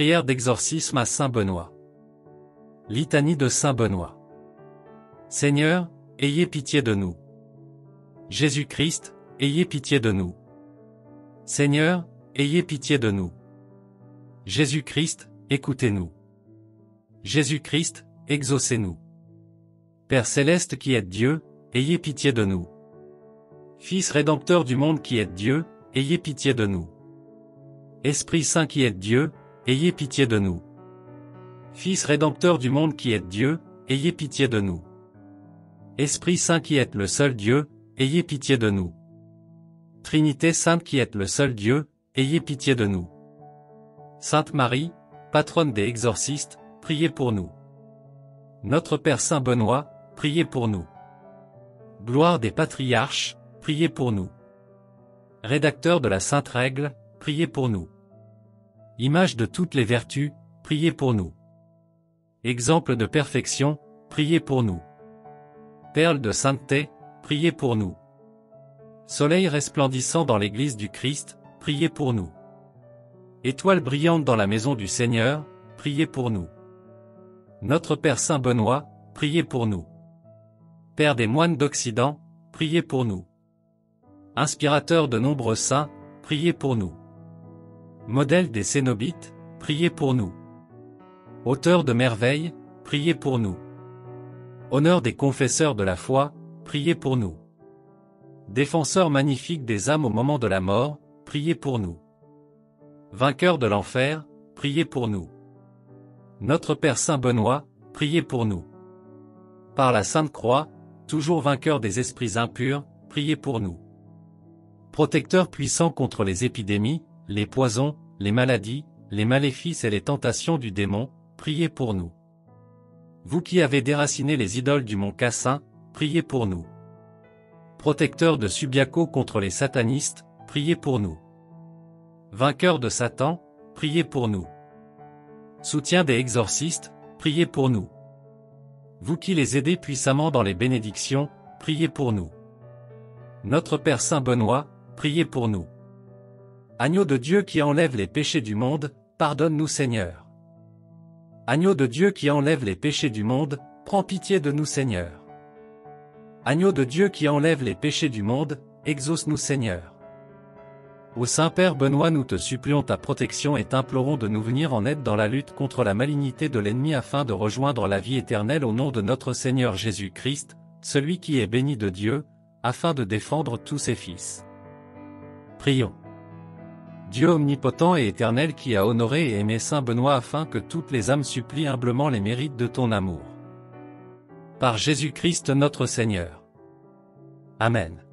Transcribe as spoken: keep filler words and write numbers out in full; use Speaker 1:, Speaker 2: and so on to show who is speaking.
Speaker 1: Prière d'exorcisme à saint Benoît. Litanie de saint Benoît. Seigneur, ayez pitié de nous. Jésus-Christ, ayez pitié de nous. Seigneur, ayez pitié de nous. Jésus-Christ, écoutez-nous. Jésus-Christ, exaucez-nous. Père céleste qui êtes Dieu, ayez pitié de nous. Fils rédempteur du monde qui êtes Dieu, ayez pitié de nous. Esprit Saint qui êtes Dieu, ayez pitié de nous. Fils rédempteur du monde qui êtes Dieu, ayez pitié de nous. Esprit Saint qui êtes le seul Dieu, ayez pitié de nous. Trinité Sainte qui êtes le seul Dieu, ayez pitié de nous. Sainte Marie, patronne des exorcistes, priez pour nous. Notre Père Saint Benoît, priez pour nous. Gloire des patriarches, priez pour nous. Rédacteur de la Sainte Règle, priez pour nous. Image de toutes les vertus, priez pour nous. Exemple de perfection, priez pour nous. Perle de sainteté, priez pour nous. Soleil resplendissant dans l'église du Christ, priez pour nous. Étoile brillante dans la maison du Seigneur, priez pour nous. Notre Père Saint Benoît, priez pour nous. Père des moines d'Occident, priez pour nous. Inspirateur de nombreux saints, priez pour nous. Modèle des cénobites, priez pour nous. Auteur de merveilles, priez pour nous. Honneur des confesseurs de la foi, priez pour nous. Défenseur magnifique des âmes au moment de la mort, priez pour nous. Vainqueur de l'enfer, priez pour nous. Notre Père Saint Benoît, priez pour nous. Par la Sainte Croix, toujours vainqueur des esprits impurs, priez pour nous. Protecteur puissant contre les épidémies, les poisons, les maladies, les maléfices et les tentations du démon, priez pour nous. Vous qui avez déraciné les idoles du mont Cassin, priez pour nous. Protecteur de Subiaco contre les satanistes, priez pour nous. Vainqueur de Satan, priez pour nous. Soutien des exorcistes, priez pour nous. Vous qui les aidez puissamment dans les bénédictions, priez pour nous. Notre Père Saint Benoît, priez pour nous. Agneau de Dieu qui enlève les péchés du monde, pardonne-nous Seigneur. Agneau de Dieu qui enlève les péchés du monde, prends pitié de nous Seigneur. Agneau de Dieu qui enlève les péchés du monde, exauce-nous Seigneur. Ô Saint-Père Benoît, nous te supplions ta protection et t'implorons de nous venir en aide dans la lutte contre la malignité de l'ennemi afin de rejoindre la vie éternelle au nom de notre Seigneur Jésus-Christ, celui qui est béni de Dieu, afin de défendre tous ses fils. Prions. Dieu omnipotent et éternel qui a honoré et aimé Saint Benoît afin que toutes les âmes supplient humblement les mérites de ton amour. Par Jésus-Christ notre Seigneur. Amen.